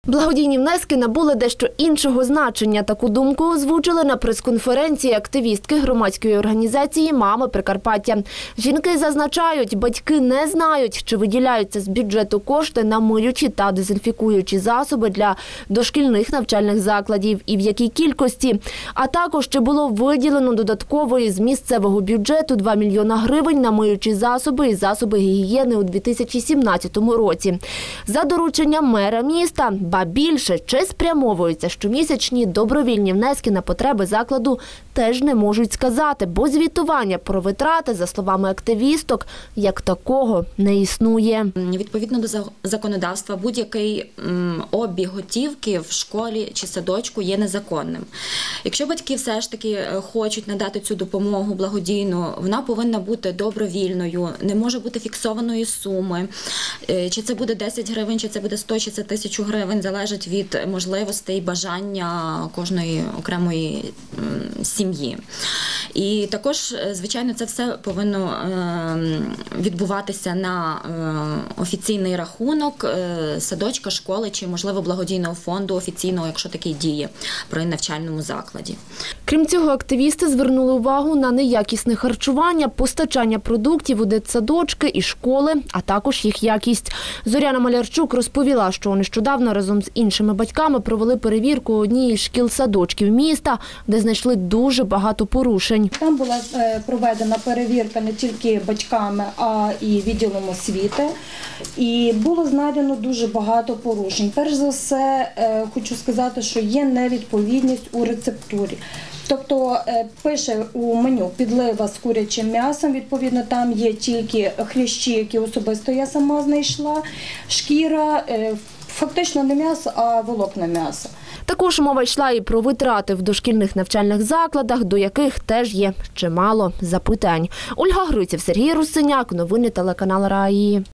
Благодійні внески набули дещо іншого значення. Таку думку озвучили на прес-конференції активістки громадської організації «Мами Прикарпаття». Жінки зазначають, батьки не знають, чи виділяються з бюджету кошти на миючі та дезінфікуючі засоби для дошкільних навчальних закладів і в якій кількості. А також, чи було виділено додаткової з місцевого бюджету 2 мільйона гривень на миючі засоби і засоби гігієни у 2017 році. За дорученням мера міста, ба більше, чи спрямовуються щомісячні добровільні внески на потреби закладу, теж не можуть сказати, бо звітування про витрати, за словами активісток, як такого не існує. Відповідно до законодавства, будь-який обіг готівки в школі чи садочку є незаконним. Якщо батьки все ж таки хочуть надати цю допомогу благодійну, вона повинна бути добровільною, не може бути фіксованої суми. Чи це буде 10 гривень, чи це буде 100, чи це 1000 гривень, залежить від можливостей і бажання кожної окремої сім'ї. І також, звичайно, це все повинно відбуватися на офіційний рахунок садочка, школи чи, можливо, благодійного фонду офіційного, якщо такий діє при навчальному закладі. Крім цього, активісти звернули увагу на неякісне харчування, постачання продуктів у дитсадочки і школи, а також їх якість. Зоряна Малярчук розповіла, що нещодавно разом з іншими батьками провели перевірку однієї з шкіл-садочків міста, де знайшли дуже багато порушень. Там була проведена перевірка не тільки батьками, а і відділом освіти. І було знайдено дуже багато порушень. Перш за все, хочу сказати, що є невідповідність у рецептурі. Тобто пише у меню підлива з курячим м'ясом, відповідно там є тільки хрящі, які особисто я сама знайшла, шкіра, фактично не м'ясо, а волокна м'яса. Також мова йшла і про витрати в дошкільних навчальних закладах, до яких теж є чимало запитань. Ольга Гриців, Сергій Русиняк, новини телеканал РАІ.